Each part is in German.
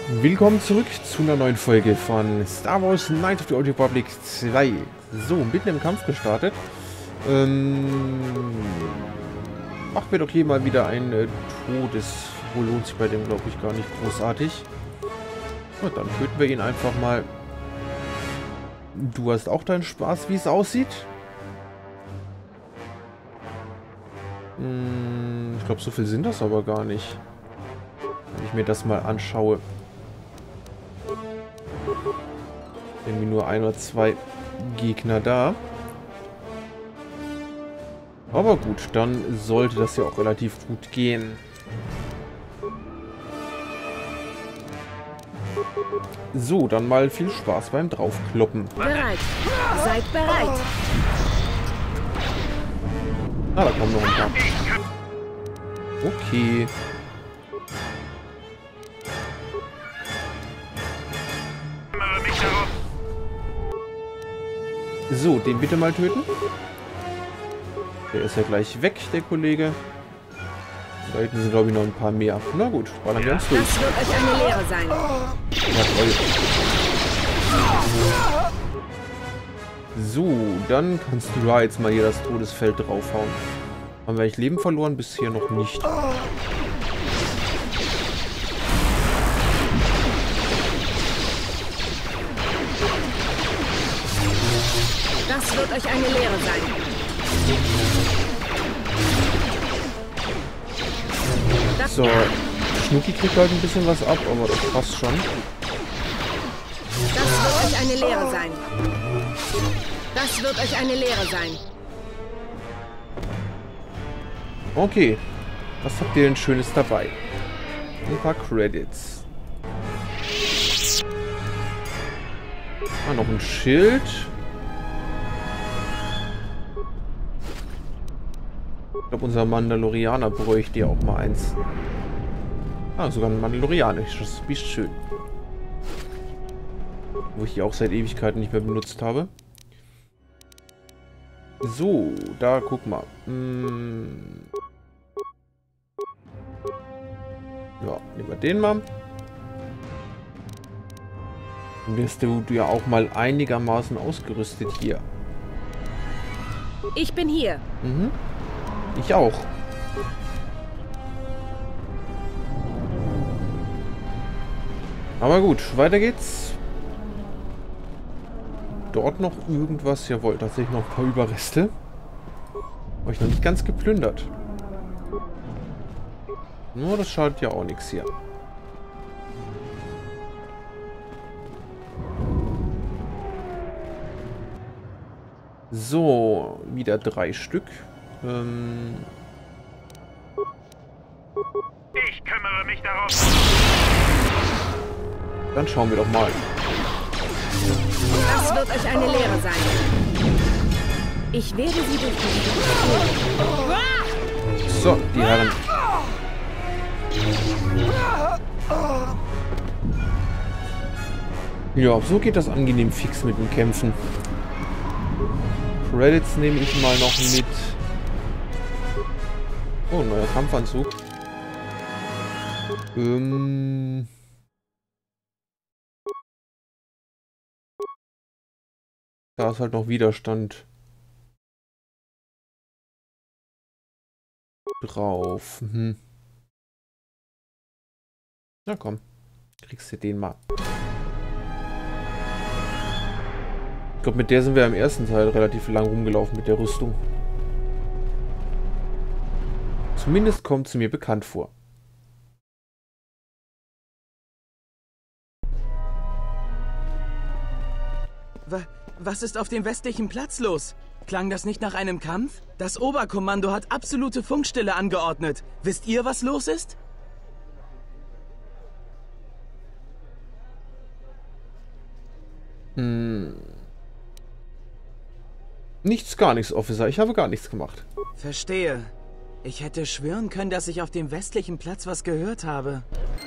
Willkommen zurück zu einer neuen Folge von Star Wars Knights of the Old Republic 2. So, mitten im Kampf gestartet. Machen wir doch hier mal wieder ein Todes... Wohl lohnt sich bei dem, glaube ich, gar nicht großartig. Und dann töten wir ihn einfach mal. Du hast auch deinen Spaß, wie es aussieht. Ich glaube, so viel sind das aber gar nicht. Wenn ich mir das mal anschaue. Irgendwie nur ein oder zwei Gegner da. Aber gut, dann sollte das ja auch relativ gut gehen. So, dann mal viel Spaß beim Draufkloppen. Bereit. Seid bereit. Ah, da kommen noch ein paar. Okay. So, den bitte mal töten. Der ist ja gleich weg, der Kollege. Da hinten sind, glaube ich, noch ein paar mehr. Na gut, ballern wir uns durch. Das wird euch eine Lehre sein. Ja, toll. So, dann kannst du da jetzt mal hier das Todesfeld draufhauen. Haben wir eigentlich Leben verloren? Bisher noch nicht. Das wird euch eine Lehre sein. So, Schnucki kriegt halt ein bisschen was ab, aber das passt schon. Das wird euch eine Lehre sein. Das wird euch eine Lehre sein. Okay, was habt ihr denn Schönes dabei? Ein paar Credits. Ah, noch ein Schild. Ich glaube, unser Mandalorianer bräuchte ja auch mal eins. Ah, sogar ein Mandalorianisches. Wie schön. Wo ich die auch seit Ewigkeiten nicht mehr benutzt habe. So, da guck mal. Ja, nehmen wir den mal. Dann wirst du ja auch mal einigermaßen ausgerüstet hier. Ich bin hier. Mhm. Ich auch. Aber gut, weiter geht's. Dort noch irgendwas? Jawohl, tatsächlich noch ein paar Überreste. Habe ich noch nicht ganz geplündert. Nur das schadet ja auch nichts hier. So, wieder 3 Stück. Ich kümmere mich darum. Dann schauen wir doch mal. Das wird euch eine Lehre sein. Ich werde sie durch die... So, die Herren. Ja, so geht das angenehm fix mit dem Kämpfen. Credits nehme ich mal noch mit. Oh, ein neuer Kampfanzug. Da ist halt noch Widerstand drauf. Na komm, kriegst du den mal. Ich glaube, mit der sind wir im ersten Teil relativ lang rumgelaufen mit der Rüstung. Zumindest kommt sie mir bekannt vor. Was ist auf dem westlichen Platz los? Klang das nicht nach einem Kampf? Das Oberkommando hat absolute Funkstille angeordnet. Wisst ihr, was los ist? Nichts, gar nichts, Officer. Ich habe gar nichts gemacht. Verstehe. Ich hätte schwören können, dass ich auf dem westlichen Platz was gehört habe.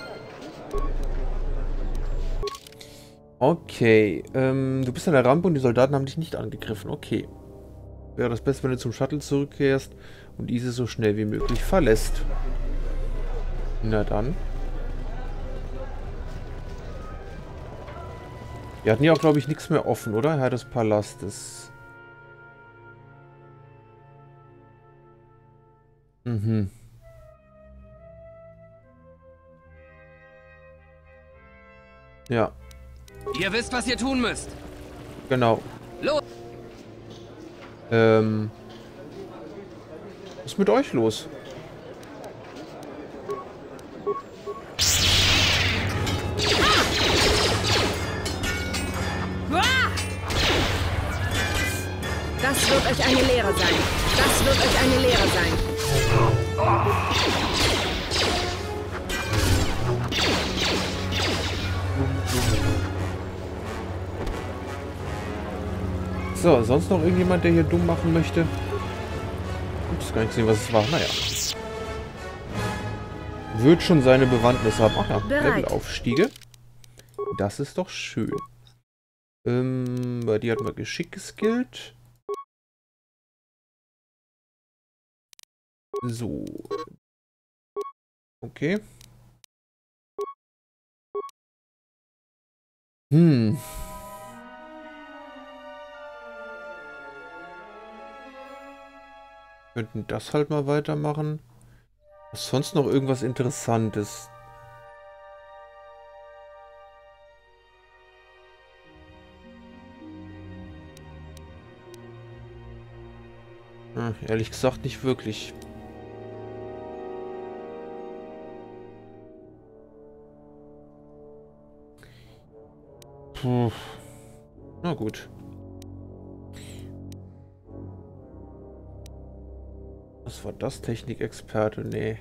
Okay, du bist an der Rampe und die Soldaten haben dich nicht angegriffen. Okay. Wäre das Beste, wenn du zum Shuttle zurückkehrst und diese so schnell wie möglich verlässt. Na dann. Wir hatten ja auch, glaube ich, nichts mehr offen, oder? Herr des Palastes. Mhm. Ja. Ihr wisst, was ihr tun müsst. Genau. Los! Was ist mit euch los? Das wird euch eine Lehre sein. Das wird euch eine Lehre sein. So, sonst noch irgendjemand, der hier dumm machen möchte? Ich weiß gar nicht gesehen, was es war. Naja. Wird schon seine Bewandtnis haben. Ach ja, Levelaufstiege. Das ist doch schön. Bei dir hatten wir Geschick geskillt. So. Okay. Könnten das halt mal weitermachen. Was sonst noch irgendwas Interessantes? Ehrlich gesagt nicht wirklich. Puh. Na gut. Was war das? Technikexperte? Nee.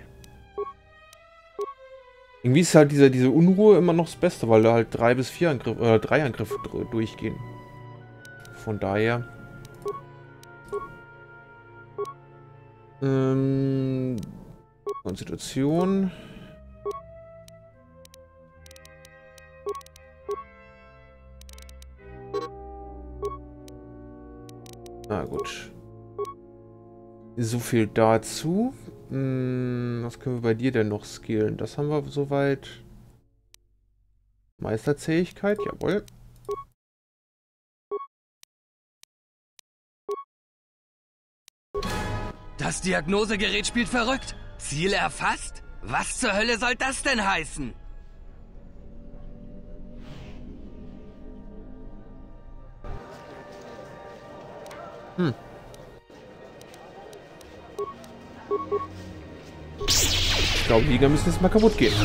Irgendwie ist halt diese Unruhe immer noch das Beste, weil da halt 3 bis 4 Angriffe, oder 3 Angriffe durchgehen. Von daher. Konstitution. Na gut. So viel dazu. Was können wir bei dir denn noch skillen? Das haben wir soweit. Meisterzähigkeit, jawohl. Das Diagnosegerät spielt verrückt. Ziel erfasst? Was zur Hölle soll das denn heißen? Ich glaube, die Liga müssen jetzt mal kaputt gehen.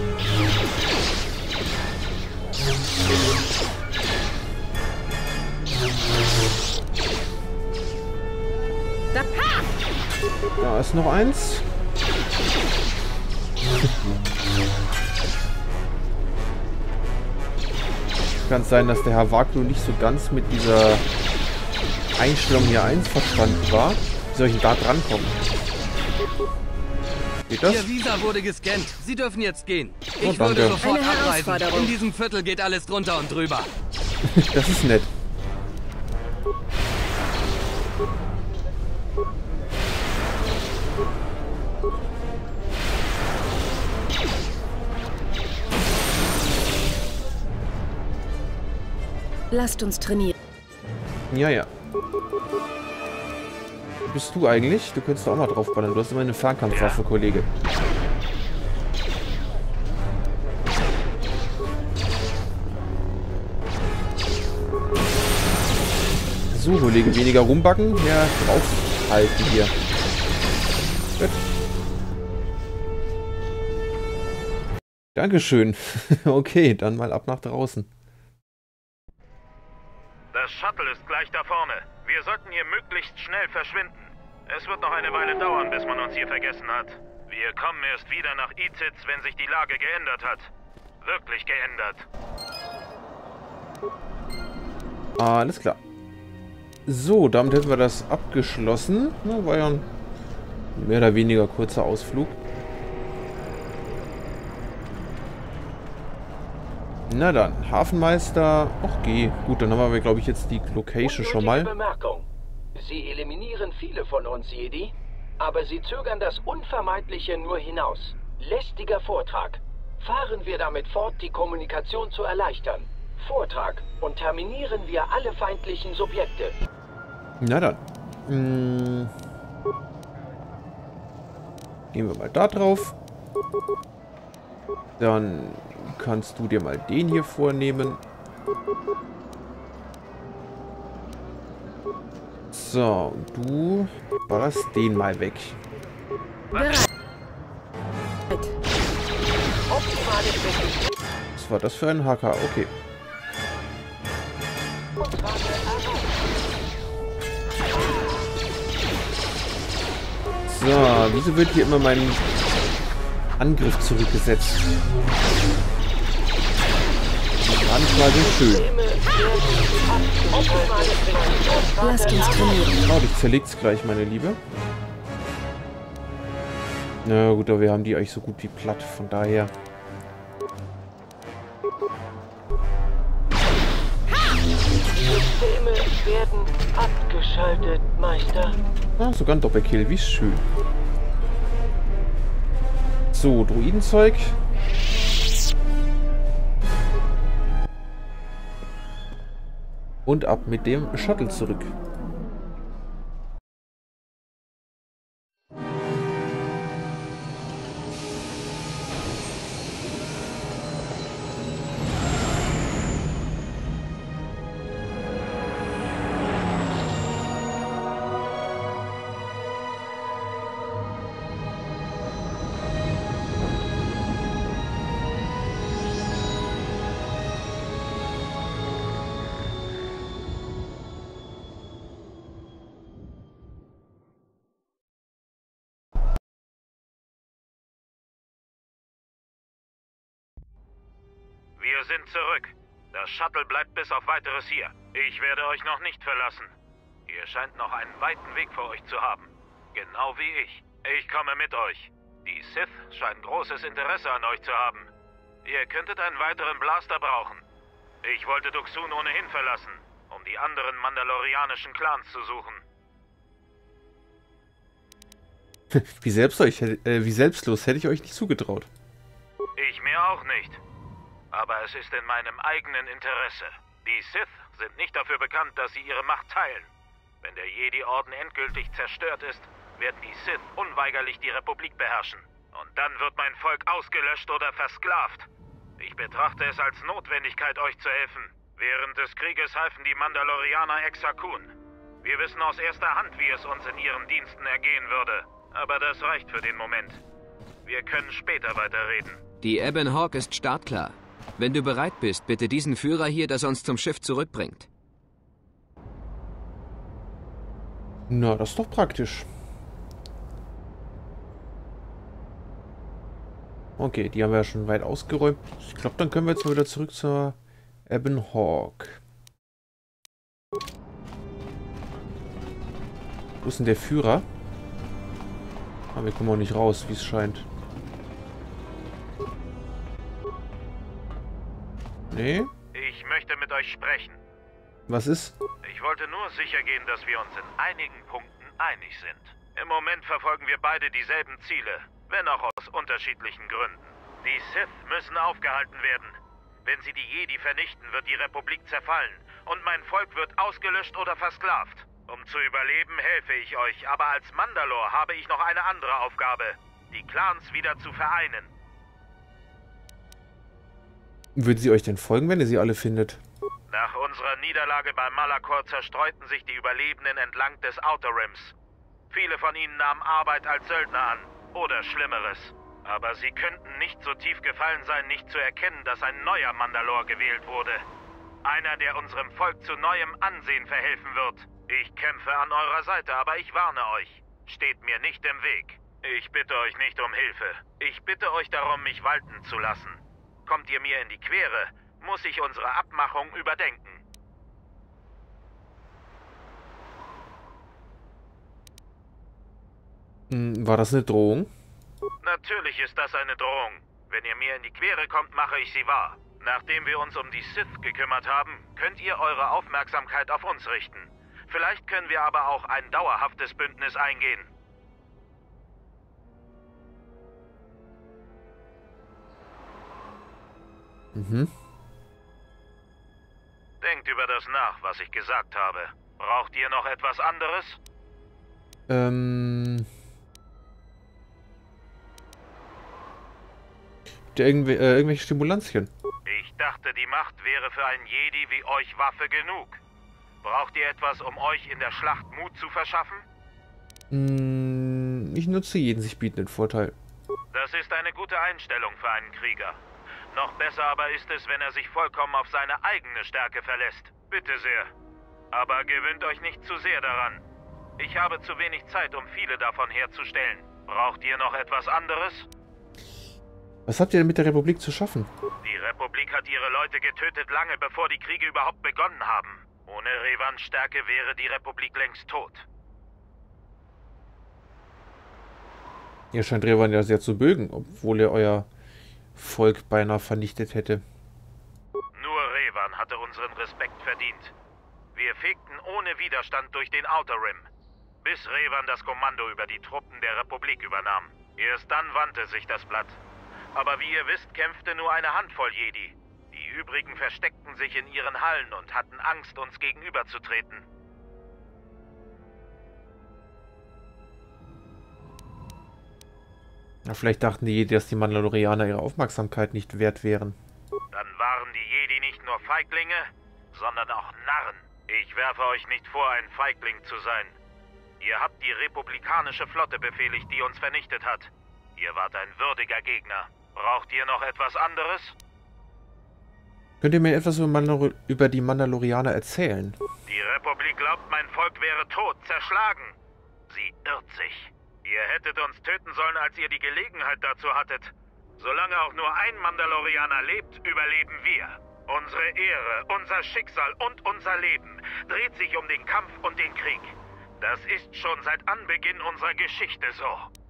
Da ist noch eins. Kann sein, dass der Herr Wagner nicht so ganz mit dieser Einstellung hier einverstanden war. Wie soll ich denn da drankommen? Geht das? Ihr Visa wurde gescannt. Sie dürfen jetzt gehen. Ich danke. würde sofort Eine abreisen. Herausforderung. In diesem Viertel geht alles drunter und drüber. Das ist nett. Lasst uns trainieren. Ja, ja. Wo bist du eigentlich? Du könntest doch auch mal draufballern. Du hast immer eine Fernkampfwaffe, Kollege. So, Kollege, weniger rumbacken, mehr draufhalten hier. Gut. Dankeschön. Okay, dann mal ab nach draußen. Das Shuttle ist gleich da vorne. Wir sollten hier möglichst schnell verschwinden. Es wird noch eine Weile dauern, bis man uns hier vergessen hat. Wir kommen erst wieder nach Izitz, wenn sich die Lage geändert hat. Wirklich geändert. Alles klar. So, damit hätten wir das abgeschlossen. Na, war ja ein mehr oder weniger kurzer Ausflug. Na dann, Hafenmeister. Ach, geh. Gut, dann haben wir, glaube ich, jetzt die Location schon mal. Bemerkung. Sie eliminieren viele von uns, Jedi, aber sie zögern das Unvermeidliche nur hinaus. Lästiger Vortrag. Fahren wir damit fort, die Kommunikation zu erleichtern. Vortrag und terminieren wir alle feindlichen Subjekte. Na dann. Gehen wir mal da drauf. Dann kannst du dir mal den hier vornehmen. So, und du ballerst den mal weg. Bereit. Was war das für ein HK? Okay. So, wieso wird hier immer mein Angriff zurückgesetzt? Gar nicht mal so schön. Lasst uns trainieren. Oh, dich zerlegt's gleich, meine Liebe. Na gut, aber wir haben die eigentlich so gut wie platt, von daher. Systeme werden abgeschaltet, Meister. Ah, sogar ein Doppelkill, wie schön. So, Druidenzeug. Und ab mit dem Shuttle zurück. Wir sind zurück. Das Shuttle bleibt bis auf Weiteres hier. Ich werde euch noch nicht verlassen. Ihr scheint noch einen weiten Weg vor euch zu haben. Genau wie ich. Ich komme mit euch. Die Sith scheinen großes Interesse an euch zu haben. Ihr könntet einen weiteren Blaster brauchen. Ich wollte Duxun ohnehin verlassen, um die anderen mandalorianischen Clans zu suchen. Wie selbstlos hätte ich euch nicht zugetraut. Ich mir auch nicht. Aber es ist in meinem eigenen Interesse. Die Sith sind nicht dafür bekannt, dass sie ihre Macht teilen. Wenn der Jedi-Orden endgültig zerstört ist, werden die Sith unweigerlich die Republik beherrschen. Und dann wird mein Volk ausgelöscht oder versklavt. Ich betrachte es als Notwendigkeit, euch zu helfen. Während des Krieges halfen die Mandalorianer Exar-Kun. Wir wissen aus erster Hand, wie es uns in ihren Diensten ergehen würde. Aber das reicht für den Moment. Wir können später weiterreden. Die Ebon Hawk ist startklar. Wenn du bereit bist, bitte diesen Führer hier, das uns zum Schiff zurückbringt. Na, das ist doch praktisch. Okay, die haben wir ja schon weit ausgeräumt. Ich glaube, dann können wir jetzt mal wieder zurück zur Ebon Hawk. Wo ist denn der Führer? Ah, wir kommen auch nicht raus, wie es scheint. Nee? Ich möchte mit euch sprechen. Was ist? Ich wollte nur sicher gehen, dass wir uns in einigen Punkten einig sind. Im Moment verfolgen wir beide dieselben Ziele, wenn auch aus unterschiedlichen Gründen. Die Sith müssen aufgehalten werden. Wenn sie die Jedi vernichten, wird die Republik zerfallen und mein Volk wird ausgelöscht oder versklavt. Um zu überleben, helfe ich euch, aber als Mandalor habe ich noch eine andere Aufgabe. Die Clans wieder zu vereinen. Würden sie euch denn folgen, wenn ihr sie alle findet? Nach unserer Niederlage bei Malachor zerstreuten sich die Überlebenden entlang des Outer Rims. Viele von ihnen nahmen Arbeit als Söldner an. Oder Schlimmeres. Aber sie könnten nicht so tief gefallen sein, nicht zu erkennen, dass ein neuer Mandalor gewählt wurde. Einer, der unserem Volk zu neuem Ansehen verhelfen wird. Ich kämpfe an eurer Seite, aber ich warne euch. Steht mir nicht im Weg. Ich bitte euch nicht um Hilfe. Ich bitte euch darum, mich walten zu lassen. Kommt ihr mir in die Quere, muss ich unsere Abmachung überdenken. War das eine Drohung? Natürlich ist das eine Drohung. Wenn ihr mir in die Quere kommt, mache ich sie wahr. Nachdem wir uns um die Sith gekümmert haben, könnt ihr eure Aufmerksamkeit auf uns richten. Vielleicht können wir aber auch ein dauerhaftes Bündnis eingehen. über das nach, was ich gesagt habe. Braucht ihr noch etwas anderes? Irgendwelche Stimulanzien. Ich dachte, die Macht wäre für einen Jedi wie euch Waffe genug. Braucht ihr etwas, um euch in der Schlacht Mut zu verschaffen? Ich nutze jeden sich bietenden Vorteil. Das ist eine gute Einstellung für einen Krieger. Noch besser aber ist es, wenn er sich vollkommen auf seine eigene Stärke verlässt. Bitte sehr. Aber gewöhnt euch nicht zu sehr daran. Ich habe zu wenig Zeit, um viele davon herzustellen. Braucht ihr noch etwas anderes? Was habt ihr denn mit der Republik zu schaffen? Die Republik hat ihre Leute getötet, lange bevor die Kriege überhaupt begonnen haben. Ohne Revans Stärke wäre die Republik längst tot. Ihr scheint Revan ja sehr zu mögen, obwohl er euer Volk beinahe vernichtet hätte. Nur Revan hatte unseren Respekt verdient. Wir fegten ohne Widerstand durch den Outer Rim, bis Revan das Kommando über die Truppen der Republik übernahm. Erst dann wandte sich das Blatt. Aber wie ihr wisst, kämpfte nur eine Handvoll Jedi. Die übrigen versteckten sich in ihren Hallen und hatten Angst, uns gegenüberzutreten. Ja, vielleicht dachten die Jedi, dass die Mandalorianer ihre Aufmerksamkeit nicht wert wären. Dann waren die Jedi nicht nur Feiglinge, sondern auch Narren. Ich werfe euch nicht vor, ein Feigling zu sein. Ihr habt die republikanische Flotte befehligt, die uns vernichtet hat. Ihr wart ein würdiger Gegner. Braucht ihr noch etwas anderes? Könnt ihr mir etwas über die Mandalorianer erzählen? Die Republik glaubt, mein Volk wäre tot, zerschlagen. Sie irrt sich. Ihr hättet uns töten sollen, als ihr die Gelegenheit dazu hattet. Solange auch nur ein Mandalorianer lebt, überleben wir. Unsere Ehre, unser Schicksal und unser Leben dreht sich um den Kampf und den Krieg. Das ist schon seit Anbeginn unserer Geschichte so.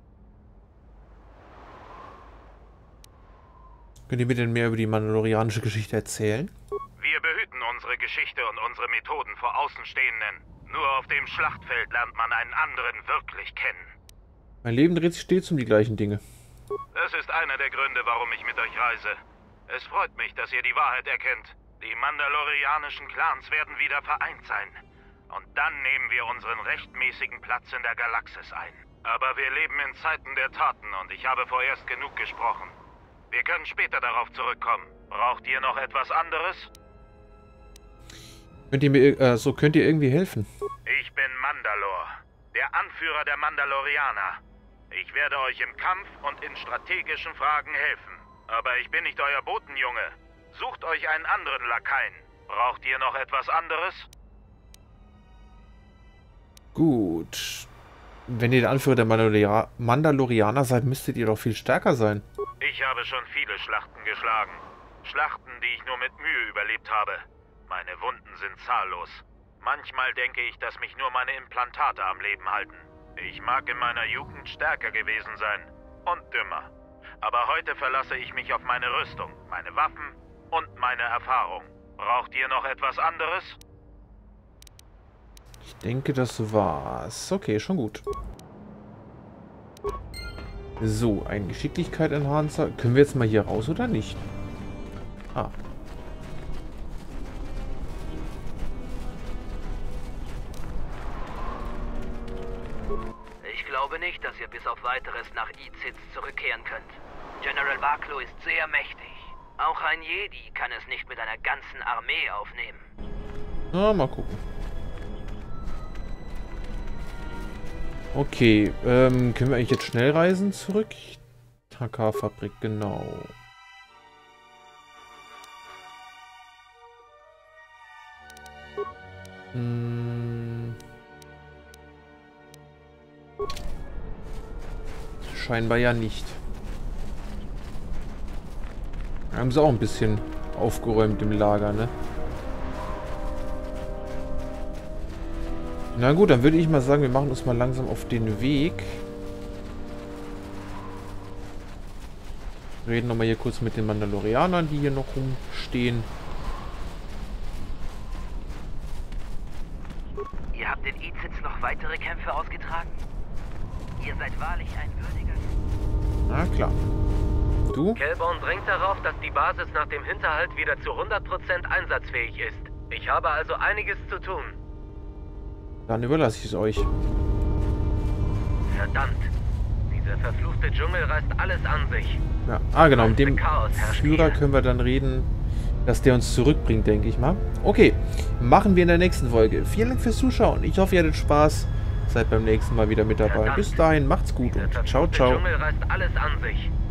Könnt ihr mir denn mehr über die mandalorianische Geschichte erzählen? Wir behüten unsere Geschichte und unsere Methoden vor Außenstehenden. Nur auf dem Schlachtfeld lernt man einen anderen wirklich kennen. Mein Leben dreht sich stets um die gleichen Dinge. Das ist einer der Gründe, warum ich mit euch reise. Es freut mich, dass ihr die Wahrheit erkennt. Die mandalorianischen Clans werden wieder vereint sein. Und dann nehmen wir unseren rechtmäßigen Platz in der Galaxis ein. Aber wir leben in Zeiten der Taten und ich habe vorerst genug gesprochen. Wir können später darauf zurückkommen. Braucht ihr noch etwas anderes? Könnt ihr irgendwie helfen? Ich bin Mandalor, der Anführer der Mandalorianer. Ich werde euch im Kampf und in strategischen Fragen helfen. Aber ich bin nicht euer Botenjunge. Sucht euch einen anderen Lakaien. Braucht ihr noch etwas anderes? Gut. Wenn ihr der Anführer der Mandalorianer seid, müsstet ihr doch viel stärker sein. Ich habe schon viele Schlachten geschlagen. Schlachten, die ich nur mit Mühe überlebt habe. Meine Wunden sind zahllos. Manchmal denke ich, dass mich nur meine Implantate am Leben halten. Ich mag in meiner Jugend stärker gewesen sein. Und dümmer. Aber heute verlasse ich mich auf meine Rüstung, meine Waffen und meine Erfahrung. Braucht ihr noch etwas anderes? Ich denke, das war's. Okay, schon gut. So, ein Geschicklichkeit-Enhancer. Können wir jetzt mal hier raus oder nicht? Ah. Ich glaube nicht, dass ihr bis auf Weiteres nach Izitz zurückkehren könnt. General Barklow ist sehr mächtig. Auch ein Jedi kann es nicht mit einer ganzen Armee aufnehmen. Na, mal gucken. Okay, können wir eigentlich jetzt schnell reisen zurück? Taka-Fabrik, genau. Scheinbar ja nicht. Haben sie auch ein bisschen aufgeräumt im Lager, ne? Na gut, dann würde ich mal sagen, wir machen uns mal langsam auf den Weg. Reden nochmal hier kurz mit den Mandalorianern, die hier noch rumstehen. Ihr habt in Izitz noch weitere Kämpfe ausgetragen? Ihr seid wahrlich ein würdiger... Na klar. Du? Kelborn drängt darauf, dass die Basis nach dem Hinterhalt wieder zu 100% einsatzfähig ist. Ich habe also einiges zu tun. Dann überlasse ich es euch. Verdammt. Dieser verfluchte Dschungel reißt alles an sich. Ja, genau, mit dem Führer können wir dann reden, dass der uns zurückbringt, denke ich mal. Okay, machen wir in der nächsten Folge. Vielen Dank fürs Zuschauen. Ich hoffe, ihr hattet Spaß. Seid beim nächsten Mal wieder mit dabei. Bis dahin, macht's gut und ciao, ciao. Der Dschungel reißt alles an sich.